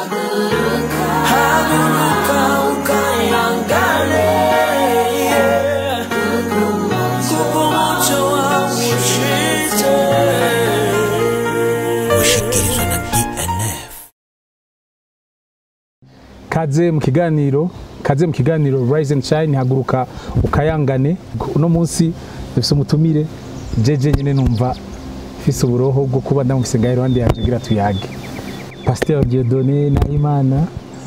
haguruka ukayangane kuko umuco wawe ushize. Ushikirizwa na DNF. Kaze mu kiganiro Rise and Shine, haguruka ukayangane. Uno munsi dufise umutumire jeje nyene numva fise uburoho bwo kuba ndamufise ngaho iruhande yaje gira tuyage. Pasteur Dieudonné Nahimana,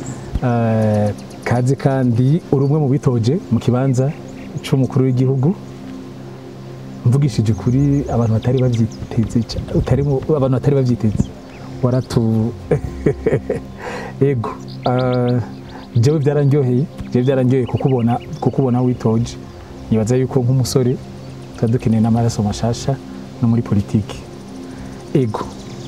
kaze kandi urumwe mu bitoje mu kibanza c'umukuru w'igihugu. Mvugishije kuri abantu batari bavyiteze, abantu batari bavyiteze waratu ego jewe byaranjoheye kukubona witoje. Nibaza yuko nk'umusore twadukeneye n'amaraso mashasha no muri politiki. Ego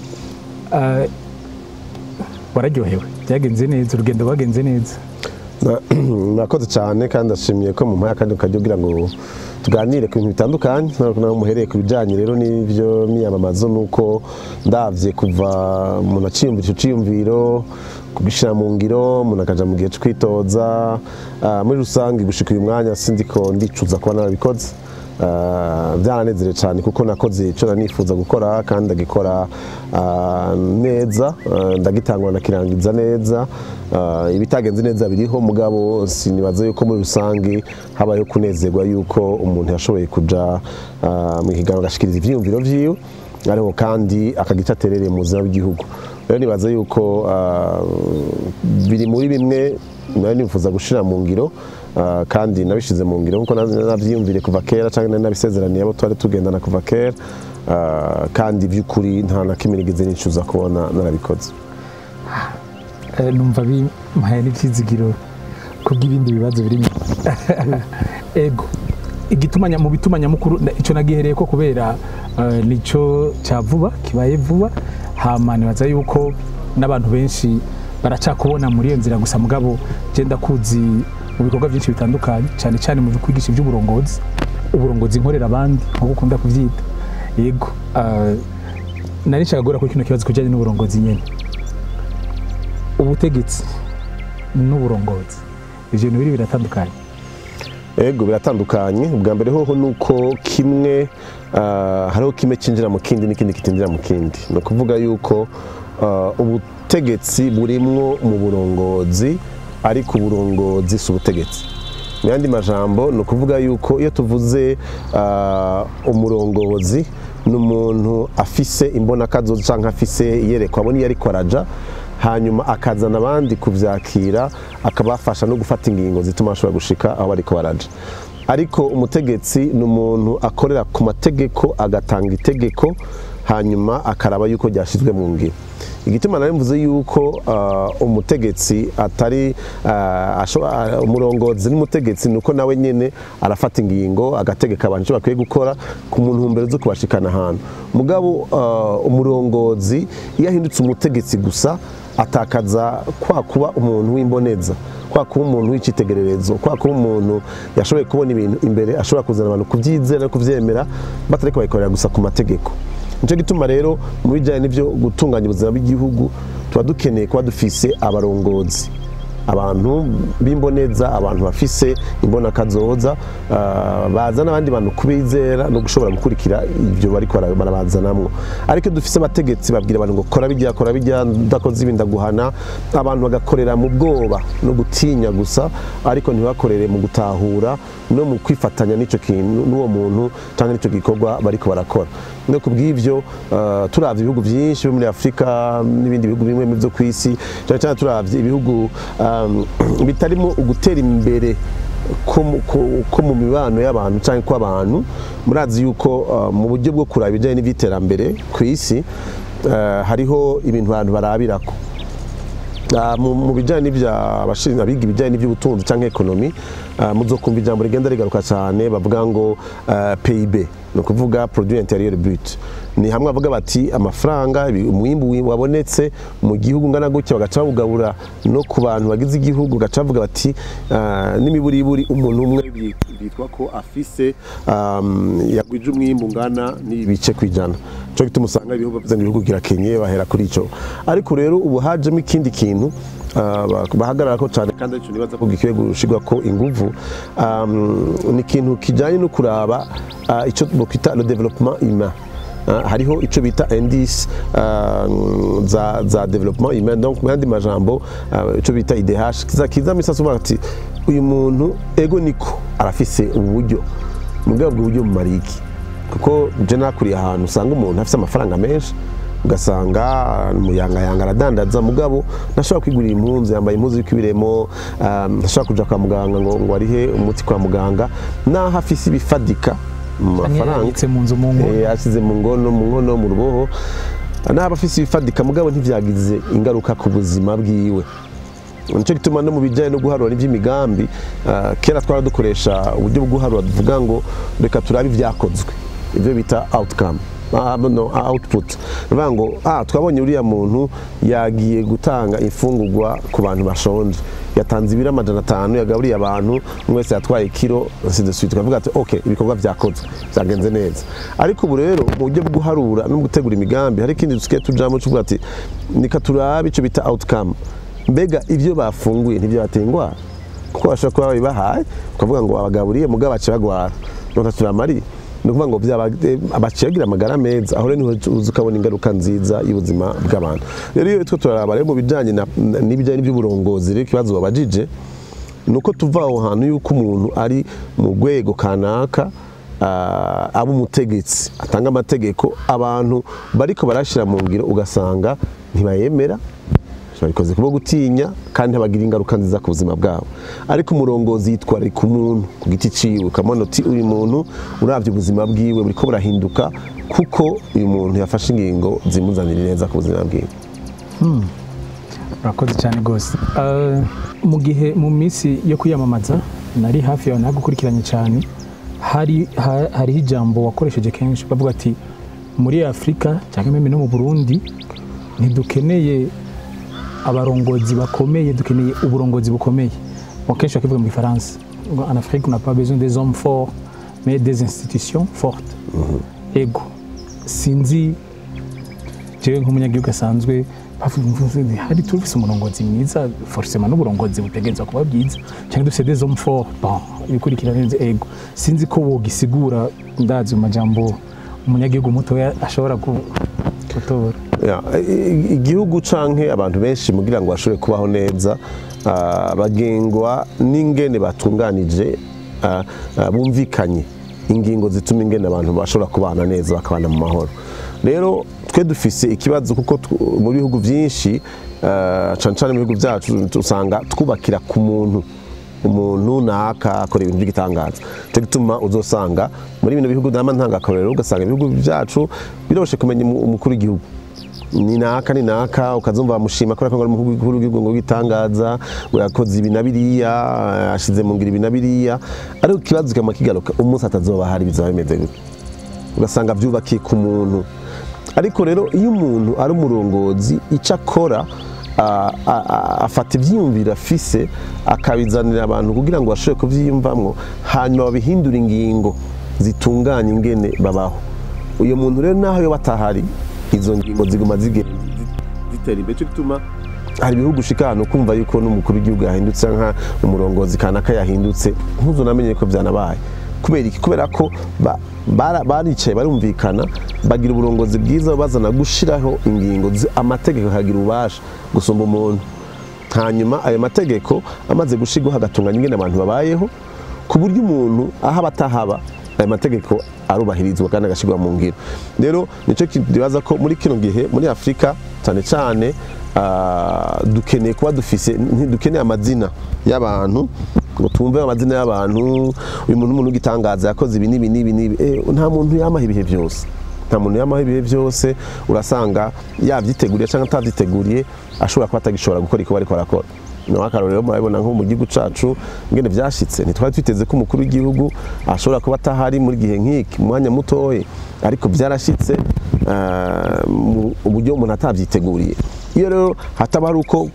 wararyohewe, byagenze neza, urugendo rwagenze neza? Nakoze cyane kandi ashimiye ko mu mpaya kandi ukajya ngo tuganire ku bintu bitandukanye. Naho muhereye ku bijyanye rero n'ibyo miyamamazo, nuko ndavye kuva umuntu aciyumvira icyo ciyumviro kubishira mu ngiro, umuntu akaja mu gihe cyo kwitoza. Muri rusange gushika uyu mwanya sindiko ndicuza kuba narabikoze. Byaranezere cyane kuko nakoze icyo nanifuza gukora kandi ndagikora neza, ndagitangwa nakirangiza neza. Ibitagenze neza biriho, mugabo sinibaza yuko muri rusange habayo kunezerwa yuko umuntu yashoboye kuja mu higanwa agashikiriza ivyiyumviro vyiwe, ariko kandi akagita terereye mu buzima bw'igihugu. Rero nibaza yuko biri muri bimwe nari nifuza gushira mu ngiro, kandi nabishize mu ngiro nkuko navyiyumvire kuva kera cyangwa nabisezeraniye abo twari tugendana kuva kera, kandi by'ukuri nta na kimwe nigeze nicuza kubona narabikoze. Numva bimpaye n'icyizigiro kubw'ibindi bibazo birimo. Ego mu bituma nyamukuru icyo nagihereye ko kubera nico cyavuba kibaye vuba, hama nibaza yuko n'abantu benshi baracakubona muri iyo nzira gusa, mugabo genda kuzi mu bikorwa byinshi bitandukanye, cyane cyane mu kwigisha uburongozi nkorera abandi nko ukunda kuvyita. Yego nari nshaka gora ko kino kibazo kujanye n'uburongozi nyene, ubutegetsi n'uburongozi ivyo bintu biratandukanye. Ego biratandukanye. Ubwa mbere hoho nuko kimwe hariho kimwe kinjira mu kindi n'ikindi kitinjira mu kindi. No kuvuga yuko ubutegetsi burimwo mu burongozi, ariko uburongozi si ubutegetsi. Mu yandi majambo no kuvuga yuko iyo tuvuze umurongozi n'umuntu afise imbonakazoza canke afise yerekwa abone yariko araja, hanyuma akazana abandi kuvyakira, akabafasha no gufata ingingo zituma ashobora gushika aho bariko baraja. Ariko umutegetsi n'umuntu akorera ku mategeko, agatanga itegeko, hanyuma akaraba yuko ryashizwe mu ngiro. Igituma nari mvuze yuko umutegetsi atari umurongozi n'umutegetsi nuko nawe nyene arafata ingingo, agategeka abantu cyo bakwiye gukora ku muntu mbere zo kubashikana ahantu. Mugabo umurongozi iyo ahindutse umutegetsi gusa, atakaza kwa kuba umuntu w'imboneza, kwa kuba umuntu w'icitegererezo, kwa kuba umuntu yashoboye kubona ibintu imbere, ashobora kuzana abantu kubyizera no kuvyemera batariko bayikorera gusa ku mategeko. Nico gituma rero mu bijanye n'ivyo gutunganya ubuzima bw'igihugu tuba dukeneye kuba dufise abarongozi, abantu bimboneza, abantu bafise imbona kazoza, bazana abandi bantu kubizera no gushobora gukurikira ivyo bariko barabazanamwo. Ariko dufise abategetsi babwira abantu ngo kora bijya ndakoze ibinda guhana, abantu bagakorera mu bwoba no gutinya gusa, ariko ntibakorere mu gutahura no mu kwifatanya n'ico kintu n'uwo muntu cyangwa n'ico gikorwa bariko barakora. No kubw'ivyo turavye ibihugu byinshi muri Afrika n'ibindi bihugu bimwe byo kwisi, cyane turavye ibihugu bitarimo ugutera imbere ko mu mibano y'abantu cyangwa ko abantu murazi yuko mu buryo bwo kuraba ibijyanye n'ivyiterambere ku isi hariho ibintu abantu barabirako. Mu bijyanye n'abashinzwe abiga ibijyanye n'iby'ubutunzi cyangwa ekonomi, muzokumva ijambo rigenda rigaruka cyane bavuga ngo PIB, no kuvuga produit intérieur brut. Ni hamwe bavuga bati amafaranga umwimbu wabonetse mu gihugu ngana gutya, bagaca bawugabura no ku bantu bagize igihugu, bagaca bavuga bati n'imiburiburi umuntu umwe bitwa ko afise yagwije umwimbu ngana n'ibice kwijana. cyo gituma usanga ibihugu by'ibihugu kirakenye bahera kuri ico ariko rero ubu hajemo ikindi kintu bahagarara ko cyane kandi ico nibaza ko gikwiye gushigwa ko inguvu ni ikintu kijanye no kuraba ico bokwita le développement humain hariho ico bita indice za développement humain donc mu yandi majambo ico bita IDH kiza misaso bati uyu muntu ego niko arafise uburyo mugabo bw'uburyo mu mariki kuko je nakuriye ahantu usanga umuntu afise amafaranga menshi ugasanga muyanga aradandaza mugabo nashobora kwigurira impunzi yambaye impuzu y'ikibiremo nashobora kuja kwa muganga ngo arihe umuti kwa muganga naho afise ibifadika amafaranga mu nzu mu ngono yasize mu ngono mu ruboho naho afise ibifadika mugabo ntivyagize ingaruka ku buzima bwiwe nico gituma no mu bijanye no guharura n'ivy'imigambi kera twara dukoresha uburyo bwo guharura tuvuga ngo reka turabe ivyakozwe ivyo bita outcome output bivuga ngo twabonye uriya muntu yagiye gutanga ifungurwa ku bantu bashonje yatanze ibiro 500 yagaburiye abantu mwese yatwaye kilo sidessuite twavuga ati okay ibikorwa vyakozwe byagenze neza ariko ubu rero mu buryo bwo guharura no gutegura imigambi hari ikindi dusigaye tujamo cyuvuga ati nika turabe ico bita outcome mbega ivyo bafunguye ntivyo batengwa kuko bashaka kuba bibahaye ukavuga ngo abagaburiye mugabo bace bagwara none turamari nukuvuga ngo abaciyagira amagara meza aho rero niho ukabona ingaruka nziza y'ubuzima bw'abantu rero iyo twe turaraba rero mu bijanye n'ibijanye by'uburongozi rero ikibazo babajije nuko tuva aho hantu yuko umuntu ari mu rwego kanaka abo umutegetsi atanga amategeko abantu bariko barashira mu ngiro ugasanga ntibayemera babikoze kubo gutinya kandi habagira ingaruka nziza ku buzima bwabo ariko umurongozi yitwara ku muntu ku giti ciwe ukamona uti uyu muntu uravye ubuzima bwiwe buriko burahinduka kuko uyu muntu yafashe ingingo zimuzanira neza ku buzima bwiwe urakoze cyane gose mu gihe mu minsi yo kwiyamamaza nari hafi yawe nagukurikiranye cyane hari ijambo wakoresheje kenshi bavuga ati muri Afrika cyangwa meme no mu Burundi ntidukeneye abarongozi bakomeye dukeneye uburongozi bukomeye akenshi bakivuga mu Gifaransa en Afrique on n'a pas besoin des hommes forts mais des institutions fortes ego sinzi jewe nk'umunyagihugu asanzwe hari tufise umurongozi mwiza forcément n'uburongozi butegerezwa kuba bwiza cyangwa dufise des hommes forts bon ibikurikirana neza ego sinzi ko wogisigura ndazi mu majambo umunyagihugu muto ashobora gutora igihugu canke abantu benshi mugira ngo bashobore kubaho neza bagengwa n'ingene batunganije bumvikanye ingingo zituma ingene abantu bashobora kubana neza bakabana mu mahoro rero twe dufise ikibazo kuko mu bihugu byinshi cane mu bihugu byacu usanga twubakira ku umuntu naka akora ibintu by'igitangaza cyo gituma uzosanga muri bino bihugu n'amantangakorero ugasanga ibihugu byacu biroshe kumenya umukuru w'igihugu ni naka ukazumva bamushima ko ari umukuru w'igihugu ngo gitangaza ngo yakoze ibi na biriya ashize mu ngira ibi na biriya ariko ikibazo kama kigaruka umunsi atazoba hari bizaba bimeze gute ugasanga byubakiye ku muntu ariko rero iyo umuntu ari umurongozi icyo akora afata ibyiyumviro afise akabizanira abantu kugira ngo bashobore kubyiyumvamwo hanyuma babihindura ingingo zitunganya ingene babaho uyu muntu rero naho yo batahari izo ngingo ziguma zitera imbere cyo gituma hari ibihugu shikano kumva yuko n'umukuru w'igihugu yahindutse nka umurongozi kanaka yahindutse ntuzo namenye ko byanabaye kubera ko baricaye barumvikana bagira uburongozi bwiza bazana gushiraho ingingo amategeko akagira ububasha gusumba umuntu hanyuma ayo mategeko amaze gushigwa hagatunganya ingene abantu babayeho ku buryo umuntu aho batahaba ayo mategeko arubahirizwa kandi agashigwa mu ngiro rero nico kibaza ko muri kino gihe muri Afrika cyane cyane dukeneye kuba dukeneye amazina y'abantu ngo tumve amazina y'abantu uyu muntu gitangaza yakoze ibi nibi nta muntu yamaha ibihe byose urasanga yavyiteguriye cyangwa atavyiteguriye ashobora kuba atagishobora gukora iko bariko barakora no akarorero murabibona nko mu gihugu cacu ngene vyashitse ntitwari twiteze ko umukuru w'igihugu ashobora kuba atahari muri gihe nk'iki mwanya mutoye ariko vyarashitse uburyo umuntu atavyiteguriye iyo rero hataba ari uko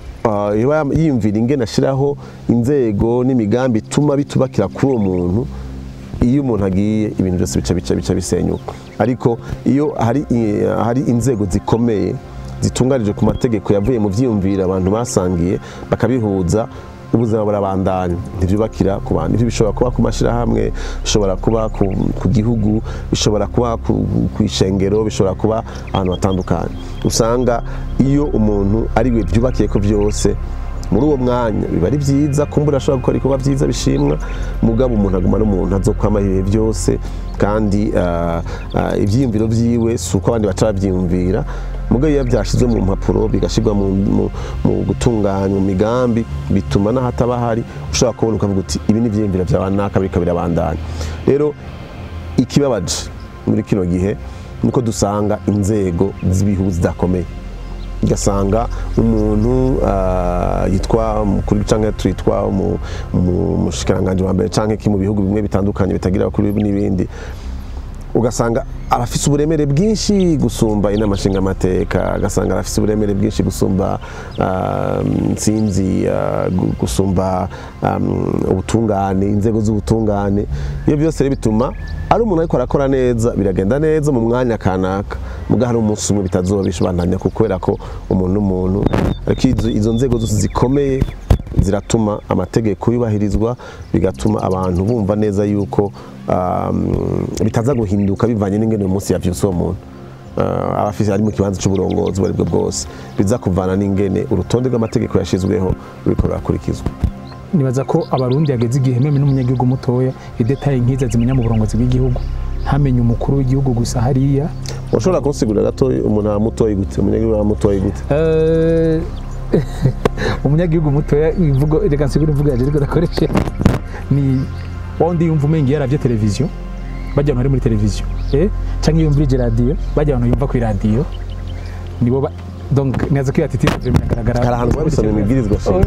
yiyumvira ingene ashiraho inzego n'imigambi ituma bitubakira kuri uwo muntu iyo umuntu agiye ibintu byose bica bisenyuka. Ariko iyo hari inzego zikomeye zitunganije ku mategeko yavuye mu vyiyumvira abantu basangiye bakabihuza, ubuzima burabandanya, ntibyubakira ku bantu. Ibyo bishobora kuba ku mashirahamwe, bishobora kuba ku gihugu, bishobora kuba ku ishengero, bishobora kuba ahantu batandukanye. Usanga iyo umuntu ari we byubakiye ko byose, muri uwo mwanya biba ari byiza, kumbura ashobora gukora ibikorwa byiza bishimwa, mugabo umuntu aguma n'umuntu azokwama ibihe byose, kandi ivyiyumviro vyiwe si uko abandi baca bavyiyumvira. Mugabo iyo byashizwe mu mpapuro bigashirwa mu gutunganya mu migambi, bituma n'ahataba hari ushobora kubona ukavuga uti ibi ni ivyiyumviro by'abanaka biriko birabandanya. Rero ikibabaje muri kino gihe niko dusanga inzego z'ibihugu zidakomeye, ugasanga umuntu yitwa mukuru canke twitwa umushikiranganje wa mbere canke mu bihugu bimwe bitandukanye bitagira kuri n'ibindi, ugasanga arafise uburemere bwinshi gusumba inama nshingamateka, ugasanga arafise uburemere bwinshi gusumba nsinzi, gusumba ubutungane, inzego z'ubutungane. Iyo byose rero bituma ari umuntu ariko arakora neza, biragenda neza mu mwanya kanaka, muga hari umunsi umwe bitazobishobandanya kubera ko umuntu n'umuntu. Ariko izo nzego zose zikomeye ziratuma amategeko yubahirizwa, bigatuma abantu bumva neza yuko bitaza guhinduka bivanye n'ingene umunsi yavyuse uwo muntu abafise ari mu kibanza c'uburongozi bari bwo bwose, biza kuvana n'ingene urutonde rw'amategeko yashizweho ruriko rurakurikizwa. Nibaza ko abarundi yageze igihe meme n'umunyagihugu mutoya idetaye nkiza zimenya mu burongozi bw'igihugu, ntamenye umukuru w'igihugu gusa hariya. Ushobora kunsigurira gato umuntu mutoyi gute, umunyagihugu mutoyi gute? Umunyagihugu mutoya ivugo reka nsigure ivugo yaje riko rakoresha ni wandi yumva umengi yaravye televiziyo, bajya muri televiziyo canke yumvije radio, bajya yumva ku radio, nibo donc neza ko yatitira biragaragara hari ahantu babisomye imibwirizwa shingiro.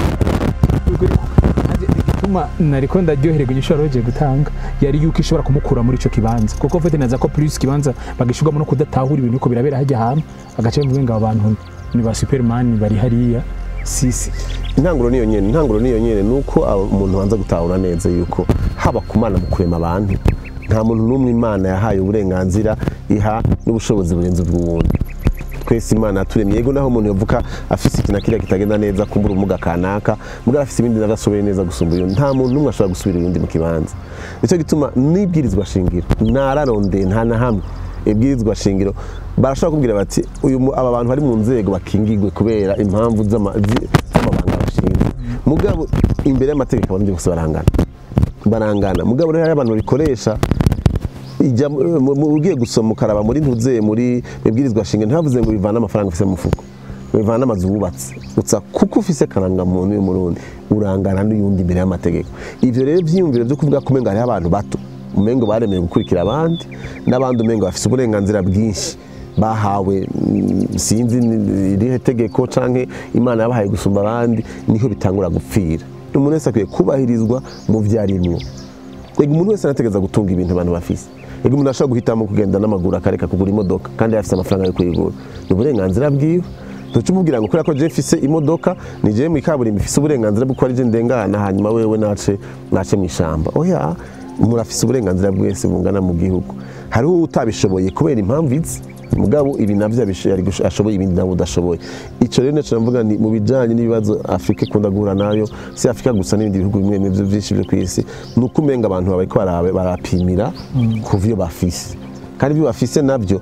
Igituma nariko ndaryohererwa igishoro roje gutanga yari yuko ishobora kumukura muri ico kibanza, kuko mfite neza ko plus kibanza bagishirwamo no kudatahura ibintu uko birabera hajya hamwe, agace mvuge ngo abantu ni ba Superman bari hariya sisi. Intanguro niyo nyene nuko umuntu wanza gutahura neza yuko haba kumana mu kurema abantu, nta muntu n'umwe Imana yahaye uburenganzira iha n'ubushobozi burenze bw'uwundi. Twese Imana yaturemye, yego naho umuntu yavuka afise ikintu kiriya kitagenda neza, kumbura umuga kanaka, mugara afise ibindi nagasoboye neza gusumba uyu, nta muntu n'umwe ashobora gusubira undi mu kibanza. Nico gituma n'ibwirizwa shingiro nararonde nta na hamwe ibwirizwa shingiro barashobora kubwira bati aba bantu bari mu nzego bakingirwe kubera impamvu z'amabanga bashinzwe, mugabo imbere y'amategeko abarundi bose barangana. Mugabo rero hari abantu babikoresha, ugiye gusoma ukaraba muri ntuze muri ibwirizwa shingiro ntibavuze ngo bivana amafaranga ufise mu mufuko, bivana amazu wubatse, utsa kuko ufise karangamuntu y'umurundi urangana n'uyundi imbere y'amategeko. Ivyo rero vyiyumviro byo kuvuga ko umenga hari abantu bato umengo baremeye gukurikira abandi, n'abandi umengo bafise uburenganzira bwinshi bahawe sinzi irihe tegeko canke Imana yabahaye gusumba abandi, niho bitangura gupfira. Umuntu wese akwiye kubahirizwa mu vyarimwo. Ego umuntu wese anategeza gutunga ibintu abantu bafise. Ego umuntu ashobora guhitamo kugenda n'amaguru akareka kugura imodoka kandi afise amafaranga yo kuyigura, ni uburenganzira bwiwe. Tucumubwira ngo kubera ko je mfise imodoka ni je mu ikaburimbi mfise uburenganzira bwo ari je ndengana hanyuma wewe nace mw'ishamba. Oya, umuntu afise uburenganzira bwese bungana mu gihugu. Hariho utabishoboye kubera impamvu izi, mugabo ibi navyo ashoboye ibindi nabo udashoboye. Ico rero naco mvuga ni mu bijanye n'ibibazo Afrika ikunda guhura nayo, si Afrika gusa n'ibindi bihugu bimwe bimwe vyinshi byo kwisi, nuko umenga abantu bariko barapimira kuvyo bafise, kandi ibyo bafise navyo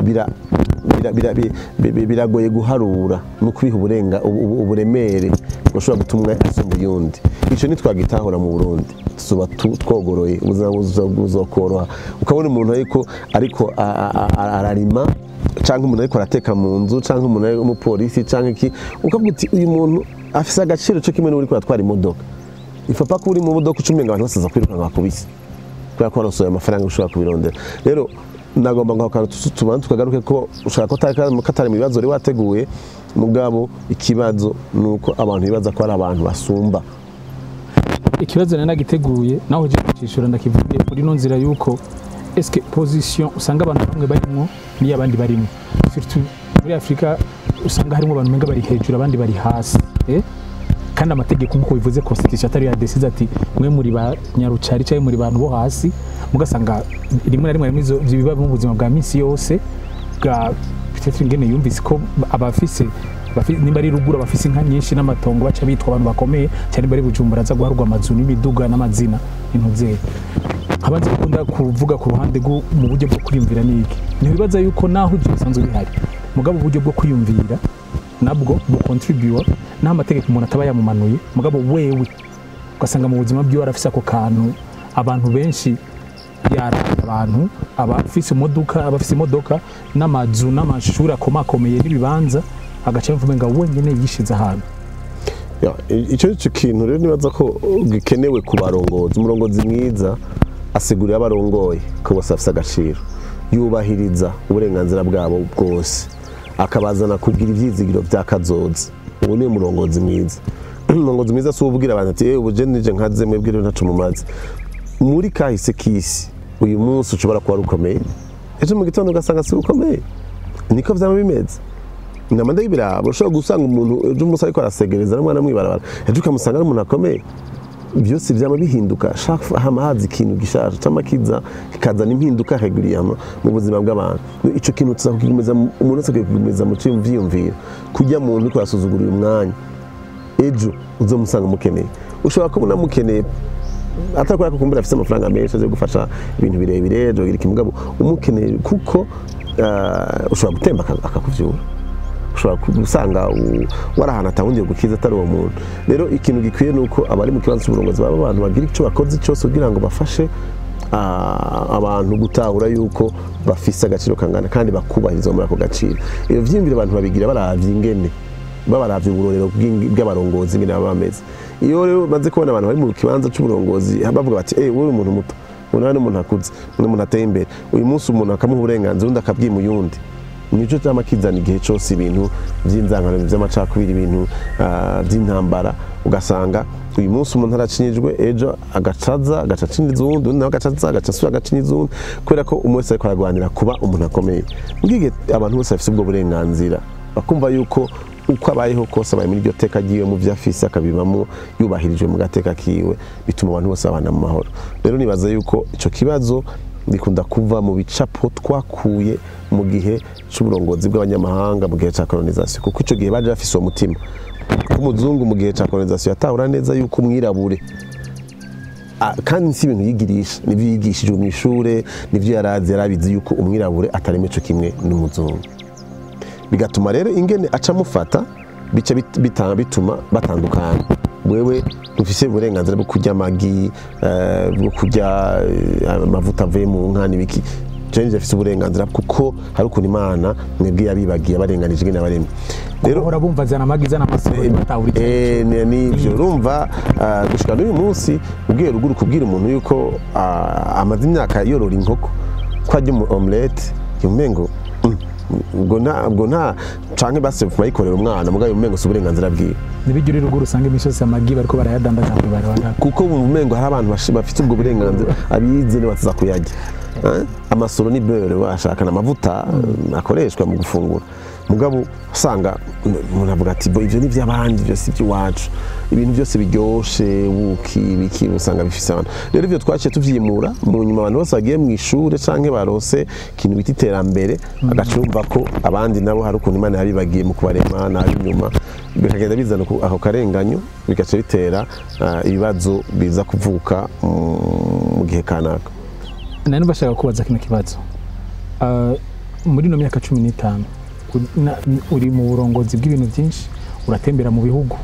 biragoye guharura no kubiha uburemere ushobora gutumwa asumba yundi. Ico nitwagitahura mu Burundi tuzoba twogoroye, buzokoroha. Ukabona umuntu ariko ararima, canke umuntu ariko arateka mu nzu, canke umuntu ari umupolisi canke iki, ukavuga uti uyu muntu afise agaciro cyo kimwe n'uri kwatwara imodoka. Ifapa ko uri mu modoka ucumenga abantu basaza kwiruka bakubise kubera ko barosoye amafaranga ushobora kubirondera. Rero nagomba ngo akantu tubanze tukagaruke ko ushaka ko katari mu bibazo uri wateguye, mugabo ikibazo nuko abantu bibaza ko ari abantu basumba. Ikibazo nagiteguye naho je kwishura ndakivuye muri no nzira yuko eske position usanga abantu bamwe barimo ni abandi barimo, surtout muri Afrika usanga harimo abantu menga bari hejuru abandi bari hasi. kandi amategeko nk'uko bivuze constitution atari yadesize ati mwe muri ba nyarucari cyangwa muri bantu bo hasi mugasanga rimwe na rimwe harimo biba mu buzima bwa minsi yose bwa peut-être ingene yumvise ko abafise nimba ari rugura bafise inka nyinshi n'amatongo baca bitwa abantu bakomeye cyane bari Bujumbura za guharwa amazu n'imiduga n'amazina intuze abanze gukunda kuvuga ku ruhande mu buryo bwo kwiyumvira niki ntibibaza yuko naho ibyo bisanzwe bihari mugabo uburyo bwo kwiyumvira nabwo bu contribute naho amategeko umuntu ataba yamumanuye mugabo wewe ugasanga mu buzima bwiwe arafise ako kantu abantu benshi yara abantu abafise imodoka n'amazu n'amashuri akomakomeye n'ibibanza agaca mvumenga wenyene yishize ahantu icyo kintu rero nibaza ko gikenewe ku barongozi umurongozi mwiza asigurira abarongoye ko bose afise agaciro yubahiriza uburenganzira bwabo bwose akabazana kugira ivyizigiro vya kazoza ubu ni umurongozi mwiza umurongozi mwiza si ubwira abantu ati ubu je nije nkaze mwebwire ntacu mumaze muri kahise kisi uyu munsi ushobora kuba rukomeye ejo mu gitondo ugasanga si rukomeye niko vyama bimeze namanda y'ibirabo ushobora gusanga umuntu ejo umunsi ariko arasegereza n'umwana mwibarabara ejo ukamusanga n'umuntu akomeye byose vyama bihinduka hama haza ikintu gishaje cy'amakiza kikazana impinduka heguriyama mu buzima bw'abantu ico kintu tuzakugumeza umuntu wese akigumeza mu cyumviyumvira kujya mu ntu kurasuzugura uyu mwanya ejo uzomusanga mukeneye ushobora kubona mukeneye atakora ko kumbira afite amafaranga menshi aje gufasha ibintu birebire ejo gira kimugabo umukeneye kuko ushobora gutemba akakuvyura ushobora gusanga warahana atawundi gukiza atari uwo muntu rero ikintu gikwiye nuko abari mu kibanza cy'uburongozi baba abantu bagira icyo bakoze cyose kugira ngo bafashe abantu gutahura yuko bafise agaciro kangana kandi bakubahiriza muri ako gaciro iyo vyimvira abantu babigira baravye ingene babaravye uburorero bw'abarongozi ngene baba bameze iyo rero maze kubona abantu bari mu kibanza cy'uburongozi bavuga bati wowe umuntu muto unana umuntu akuze umuntu ateye imbere uyu munsi umuntu akamuha uburenganzira undi akabwima uyundi nico cyama kizana igihe cyose ibintu by'inzangano by'amacakubiri ibintu by'intambara ugasanga uyu munsi umuntu aracinyijwe ejo agacacinyiza uwundi undi nawe agacasura agacinyiza uwundi kubera ko umwe wese ariko aragwanira kuba umuntu akomeye mbwige abantu bose bafite ubwo burenganzira bakumva yuko uko abayeho kose abaye muri iryo teka agiye mu byo afise akabibamo yubahirijwe mu gateka kiwe bituma abantu bose babana mu mahoro rero nibaza yuko ico kibazo ndikunda kuva mu bicapo twakuye mu gihe cy'uburongozi bw'abanyamahanga mu gihe cya colonization kuko ico gihe baje bafise uwo mutima umuzungu mu gihe cya colonization yatahura neza yuko umwirabure kandi si ibintu yigirisha nivyo yigishijwe mu ishure nivyo yarabizi yuko umwirabure atareme ico kimwe n'umuzungu bigatuma rero ingene aca mufata bica bituma batandukana wewe ufise uburenganzira bwo kurya amagi bwo kurya amavuta avuye mu nka n'ibiki je afise uburenganzira kuko hari ukuntu Imana mwebwe yabibagiye barenganije ingene baremye rero urabumva zana amagi zana amasoro batawuri nivyo urumva gushika n'uyu munsi ubwiye ruguru kubwira umuntu yuko amaze imyaka yorora inkoko ko ajya mu omelette yumengo ubwo nta canke base bayikorera umwana mugayo umengo si uburenganzira bwiwe nibigire ruguru usanga imisozi amagi bariko barayadandaza ku barabara kuko umengo hari abantu bafite ubwo burenganzira abize ne bataza kuyajya amasoro ni beurre bashakana amavuta akoreshwa mu gufungura mugabo usanga umuntu avuga ati ivyo ni vy'abandi byo si by'iwacu ibintu byose biryoshe biki usanga bifise abantu rero ivyo twaciye tuvyimura mu nyuma abantu bose bagiye mu ishure canke barose ikintu bita iterambere agacumva ko abandi nabo hari ukuntu Imana yabibagiye mu kubarema nabi nyuma bikagenda bizana ako karenganyo bigaca bitera ibibazo biza kuvuka mu gihe kanaka nari bashaka kubaza kino kibazo muri no myaka 15 uri mu burongozi bw'ibintu byinshi uratembera mu bihugu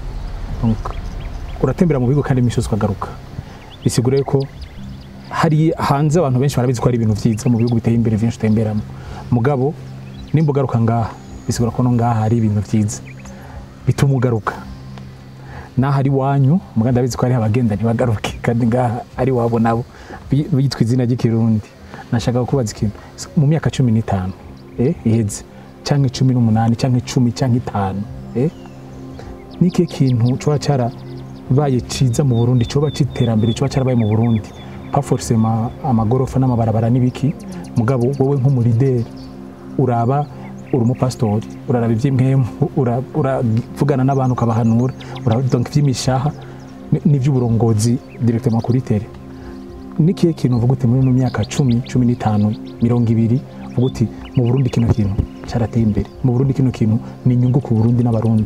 kandi imishozi ukagaruka bisigura ko hari hanze abantu benshi barabizi ko ari ibintu vyiza mu bihugu biteye imbere byinshi utemberamo mugabo nimba ugaruka ngaha bisigura ko no ngaha hari ibintu vyiza bituma ugaruka naho ari wanyu muganda ndabizi ko ari abagenda ntibagaruke kandi ngaha ari wabo nabo bitwa izina ry'ikirundi nashaka kubaza ikintu mu myaka 15 iheze canke 18 canke 10 canke 5 nike kintu cyo cyarabaye ciza mu Burundi cyo baciterambere cyo cyarabaye mu Burundi pas forcément amagorofa n'amabarabara nibiki mugabo wowe nk'umurideri uraba uri umupasitori uraraba iby'impemu uravugana n'abantu ukabahanura donc iby'imishaha n'iby'uburongozi directement kuri tere nikiye kintu uvuga uti muri myaka 10 15 20 uvuga uti mu Burundi kino kintu cyarateye imbere mu Burundi kino kintu ni inyungu ku Burundi n'abarundi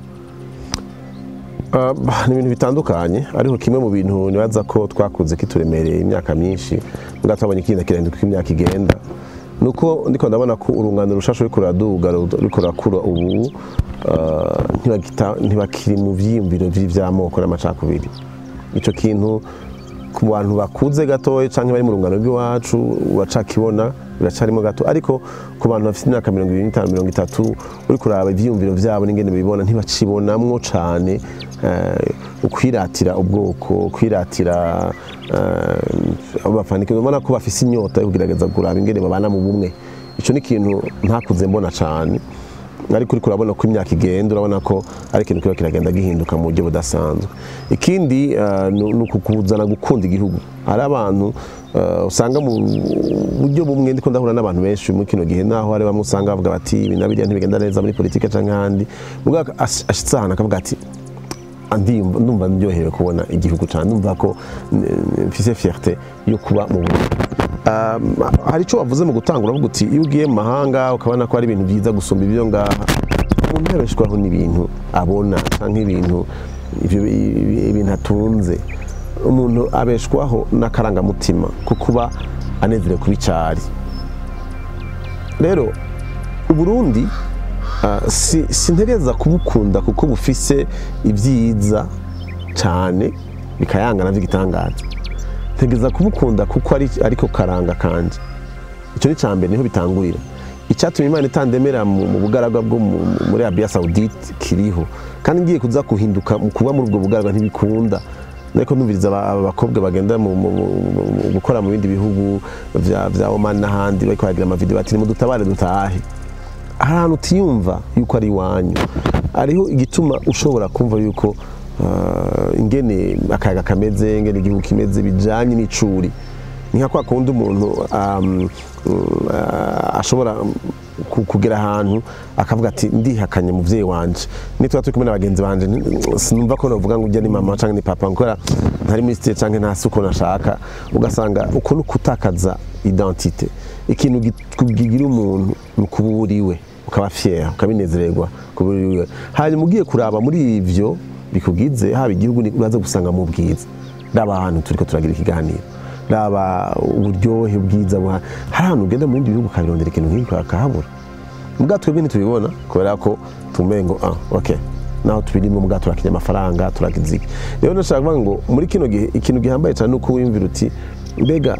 ni ibintu bitandukanye ariko kimwe mu bintu nibaza ko twakuze kituremereye imyaka myinshi ngatabonye ikindi kirende ko imyaka igenda nuko ndiko ndabona ko urungano rushasho ruri kuraduga ruri rakura ubu ntibakiri mu vyiyumviro vy'amoko n'amacakubiri ico kintu ku bantu bakuze gatoye canke bari mu rungano rw'iwacu bacakibona biracarimo gato ariko ku bantu bafite imyaka 25 30 uri kuraba ivyiyumviro vyabo n'ingene bibona ntibacibonamwo cane ukwiratira ubwoko kwiratira abafanike ubona ko bafise inyota yo kugerageza kuraba ingene babana mu bumwe ico ni kintu ntakuze mbona cane ariko uri kurabona ko imyaka igenda urabona ko ari ikintu kiba kiragenda gihinduka mu buryo budasanzwe ikindi ni ukukuzana gukunda igihugu hari abantu usanga mu buryo bumwe ndiko ndahura n'abantu benshi muri kino gihe naho hari bamwe usanga bavuga bati ibi nabiriya ntibigenda neza muri politike canke ahandi mugabo ashitse ahantu akavuga ati ndumva ndyohewe kubona igihugu cyane ndumva ko mfise fierté yo kuba mu Burundi hari ico wavuze mu gutangura uvuga uti iyo ugiye mu mahanga ukabona ko ari ibintu byiza gusumba ibyo ngaha umuntu yabeshwaho n'ibintu abona canke ibintu atunze umuntu abeshwaho n'akarangamutima kukuba anezerewe kubicari rero Uburundi sintegereza kubukunda kuko bufise ibyiza cyane bikayangana by'igitangaza ntegereza kubukunda kuko ariko karanga kanje icyo ni cyambere niho bitangurira icyatumye Imana itandemera mu bugaragwa bwo muri Arabia Saoudite kiriho kandi ngiye kuza kuhinduka kuba muri ubwo bugaragwa ntibikunda ariko numviriza abakobwa bagenda mu gukora mu bindi bihugu vya Oman n'ahandi bariko bagira amavideo bati mu dutabare dutahe ahantu utiyumva yuko ari iwanyu ariho igituma ushobora kumva yuko ingene akayaga kameze ingene igihugu kimeze bijanye n'icuri ni nka kwa kundi umuntu ashobora kugera ahantu akavuga ati ndihakanye muvyeyi wanje nitwa turi kumwe n'abagenzi banje sinumva ko novuga ngo ujya ni mama canke ni papa nkora ntari muri state canke nta suko nashaka ugasanga uko nukutakaza identité ikintu kugira umuntu nukuburiwe ukaba fier ukabinezererwa kuburiwe hanyuma ugiye kuraba muri ivyo bikugize haba igihugu uraza gusanga mu bwiza n'abantu turiko turagira ikiganiro raba uburyohe bwiza hari ahantu ugenda mu bindi bihugu ukabirondera ikintu nk'iki akahabura mbwa twebwe ntitubibona kubera ko tumengo okay naho tubirimo mbwa turakinya amafaranga turakiziki rero nashaka kuvuga ngo muri kino gihe ikintu gihambaye cyane uko wimvira uti mbega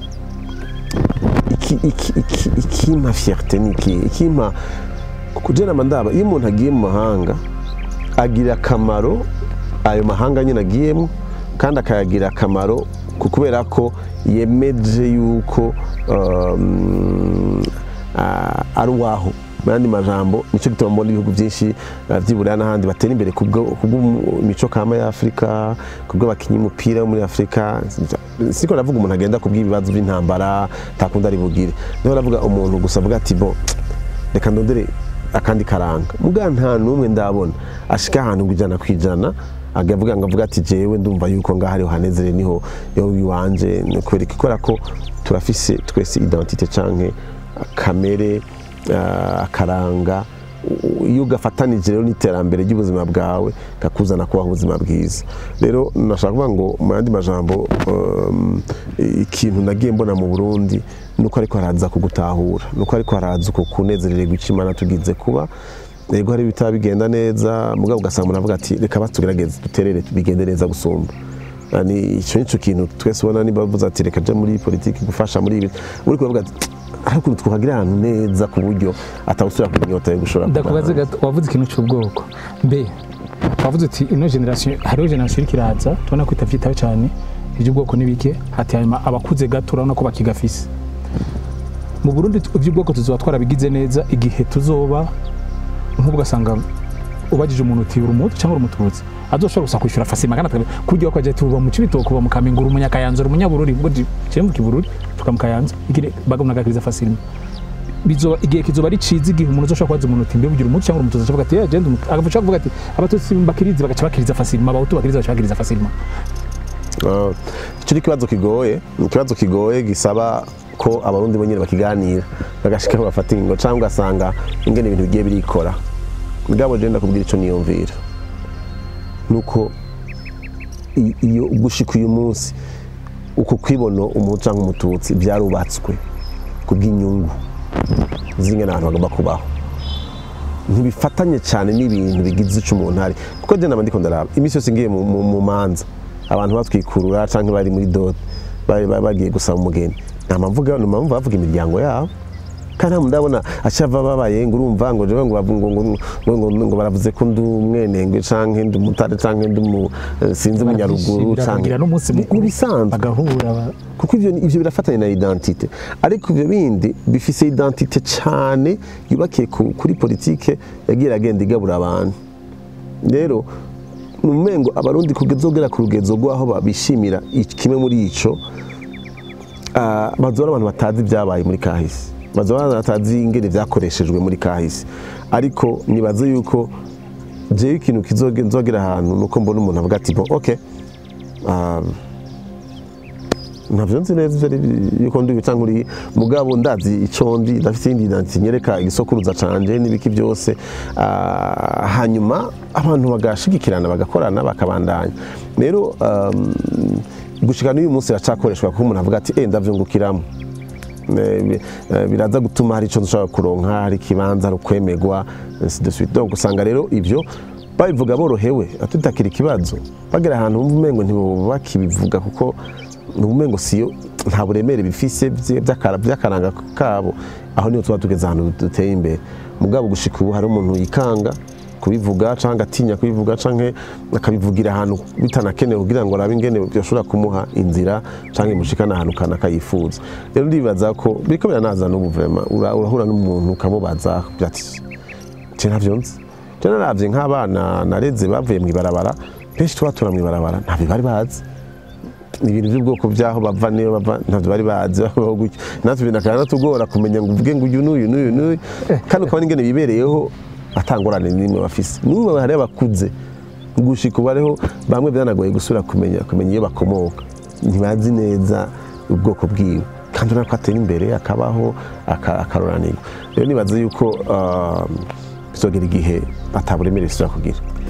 ikima fierté niki ikima kujena mandaba iyo umuntu agiye mu mahanga agira akamaro ayo mahanga nyine agiyemo kandi akayagira akamaro kubera ko yemeje yuko ari waho mandi majambo nico gituma mbona ibihugu byinshi by'Iburaya n'ahandi batera imbere kubw'imico kama ya Afrika kubw'abakinyi umupira muri Afrika siko navuga umuntu agenda kubw'ibibazo by'intambara takunda ari bugire niho navuga umuntu gusa avuga ati bo reka ndondere akandi karanga muga nta numwe ndabona ashika ahantu ngujana kwijana agavuga ati jewe ndumva yuko ngahari hanezere niho yo wiwanje kwereka ikora ko turafise twese identité canke kamere akaranga iyo gafatanije rero n'iterambere ry'ubuzima bwawe kakuzana kubaho ubuzima bwiza rero nashaka kuvuga ngo mu yandi majambo ikintu nagiye mbona mu Burundi nuko ariko haraza kugutahura nuko ariko haraza uko kunezerererwa icimana tugize kuba yego hari bitaba bigenda neza mugabo ugasanga umuntu avuga ati reka batugerageze duterere bigende neza gusumba yani ico kintu twese ubona niba bavuze ati reka je muri politiki gufasha muri ibi uri kuvuga ati ariko twagira ahantu neza ku buryo atawusura kunyota yo gushora ndakubaze gato wavuze ikintu cy'ubwoko mbe wavuze ati ino generation hariho generation kiraza tubona ko itavyitaho cyane iby'ubwoko nibike hati hanyuma abakuze gato urabona ko bakigafise mu Burundi iby'ubwoko tuzoba twarabigize neza igihe tuzoba nk'ubwo asanga ubagije umuntu uti urumutu cyangwa urumututsi azoshobora gusa kwishura fasi magana kujya kwaje tuba mu cibitoko ba mukamengura umunyakayanza umunyabururi ngo cyembu kibururi tukamukayanza ikire bagomnaga kriza fasi igihe kizoba ari ciza igihe umuntu uzoshaka kubaza umuntu uti mbe bugira umuti cyangwa umutuzi avuga ati agenda agavuga kuvuga ati abatutsi bakirize bagaca bakiriza facilement abahutu bakiriza bagaca bakiriza facilement. Icyo ni ikibazo kigoye gisaba ko abarundi bonyine bakiganira bagashikaho bafata ingingo cyangwa ugasanga ingene ibintu bigiye birikora. Mugabo je ndakubwira ico niyumvira nuko iyo gushika uyu munsi uko kwibono umuntu cyangwa umututsi byarubatswe kubw'inyungu zingana abantu bagomba kubaho ntibifatanye cyane n'ibintu bigize ico umuntu ari kuko je naba ndiko ndaraba imisi yose ngiye mu manza abantu batwikurura canke bari muri dote bagiye gusaba umugeni namamvuga bavuga imiryango yabo kandi ndabona acava babaye ngo urumva ngo jewe ngo baravuze ko ndu mwenengwe canke ndu mutare canke ndu sinzi umunyaruguru canke mu bisanzwe bagahura kuko ivyo birafatanye na identite ariko ivyo bindi bifise identite cyane yubakiye kuri politike yagira agenda igabura abantu rero numengo abarundi kugezogera ku rugezo rwaho babishimira kimwe muri ico bazora abantu batazi byabaye muri kahise bazora batazi ingene vyakoreshejwe muri kahise ariko nibaze yuko je ikintu kizogera ahantu nuko mbona umuntu avuga ati okay navyo nzi neza yuko ndi bitanga uri mugabo ndazi ico ndi ndafite indi identite nyereka igisokuruza canje nibiki byose hanyuma abantu bagashigikirana bagakorana bakabandanya rero gushika n'uyu munsi racakoreshwa kuko umuntu avuga ati ndavyungukiramo biraza gutuma hari ico nshaka kuronka hari kibanza rukwemegwa de suite donc usanga rero ivyo babivuga borohewe atutakira ikibazo bagera ahantu umengo ntibakibivuga kuko numengo siyo nta buremere bifise by'akaranga kabo aho niyo tuba tugeze ahantu duteye imbere mugabo gushika ubu hari umuntu yikanga kubivuga canke atinya kubivuga canke akabivugira ahantu bitanakenewe kugira ngo arabe ingene byoshobora kumuha inzira canke mushikana ahantu kanaka yifuza rero ndibaza ko biriko biranaza n'ubu vraiment urahura n'umuntu ukamubaza byati je navyonze je naravye nk'abana nareze bavuye mu ibarabara benshi twatura mu ibarabara ntabwo bari bazi ibintu by'ubwoko byaho bava niyo bava ntabwo bari bazi baho gutyo natwe binakana tugora kumenya ngo uvuge ngo uyu n'uyu kandi ukaba n'ingene bibereyeho atangorane nimwe bafise n'ubu hari abakuze gushika ubareho bamwe byanagoye gusura kumenya iyo bakomoka ntibazi neza ubwoko bwiwe kandi urako atera imbere akabaho akaroranirwa rero nibaze yuko bizogera igihe ataburemere bisubira kugira